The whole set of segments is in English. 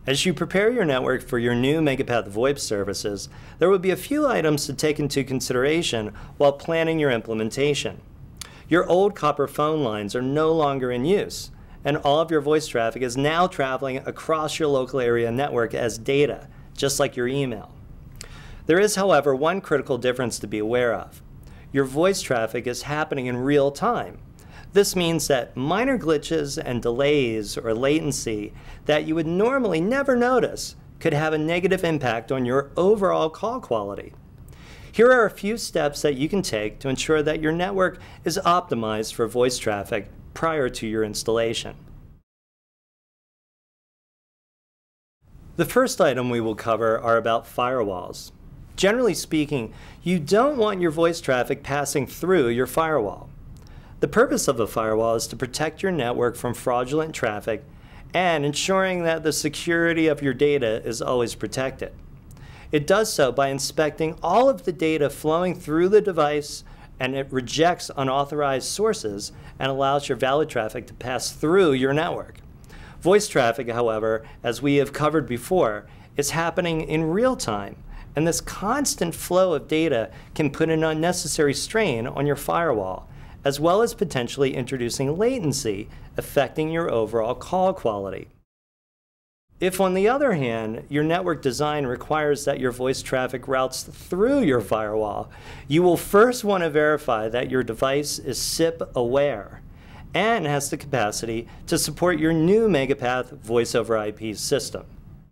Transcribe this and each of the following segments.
As you prepare your network for your new MegaPath VoIP services, there will be a few items to take into consideration while planning your implementation. Your old copper phone lines are no longer in use, and all of your voice traffic is now traveling across your local area network as data, just like your email. There is, however, one critical difference to be aware of. Your voice traffic is happening in real time. This means that minor glitches and delays or latency that you would normally never notice could have a negative impact on your overall call quality. Here are a few steps that you can take to ensure that your network is optimized for voice traffic prior to your installation. The first item we will cover are about firewalls. Generally speaking, you don't want your voice traffic passing through your firewall. The purpose of a firewall is to protect your network from fraudulent traffic and ensuring that the security of your data is always protected. It does so by inspecting all of the data flowing through the device, and it rejects unauthorized sources and allows your valid traffic to pass through your network. Voice traffic, however, as we have covered before, is happening in real time, and this constant flow of data can put an unnecessary strain on your firewall, as well as potentially introducing latency, affecting your overall call quality. If, on the other hand, your network design requires that your voice traffic routes through your firewall, you will first want to verify that your device is SIP aware and has the capacity to support your new MegaPath voice over IP system.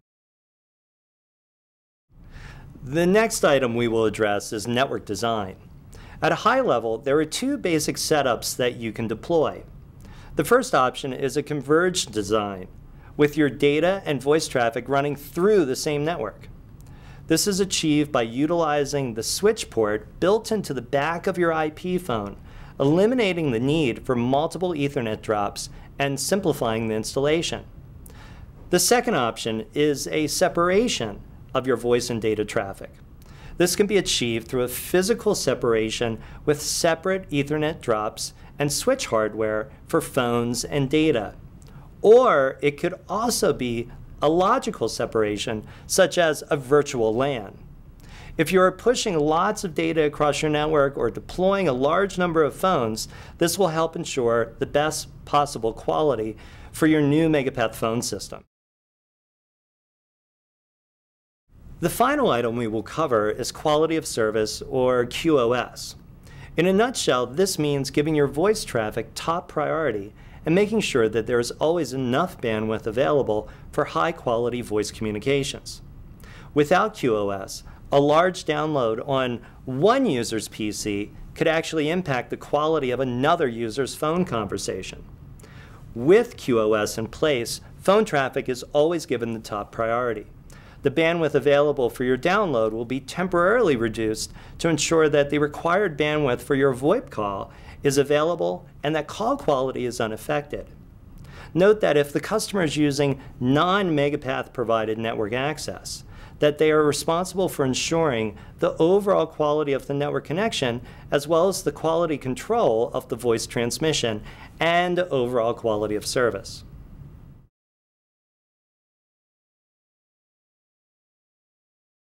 The next item we will address is network design. At a high level, there are two basic setups that you can deploy. The first option is a converged design, with your data and voice traffic running through the same network. This is achieved by utilizing the switch port built into the back of your IP phone, eliminating the need for multiple Ethernet drops and simplifying the installation. The second option is a separation of your voice and data traffic. This can be achieved through a physical separation with separate Ethernet drops and switch hardware for phones and data. Or it could also be a logical separation, such as a virtual LAN. If you are pushing lots of data across your network or deploying a large number of phones, this will help ensure the best possible quality for your new MegaPath phone system. The final item we will cover is quality of service, or QoS. In a nutshell, this means giving your voice traffic top priority and making sure that there is always enough bandwidth available for high-quality voice communications. Without QoS, a large download on one user's PC could actually impact the quality of another user's phone conversation. With QoS in place, phone traffic is always given the top priority. The bandwidth available for your download will be temporarily reduced to ensure that the required bandwidth for your VoIP call is available and that call quality is unaffected. Note that if the customer is using non-MegaPath provided network access, that they are responsible for ensuring the overall quality of the network connection as well as the quality control of the voice transmission and overall quality of service.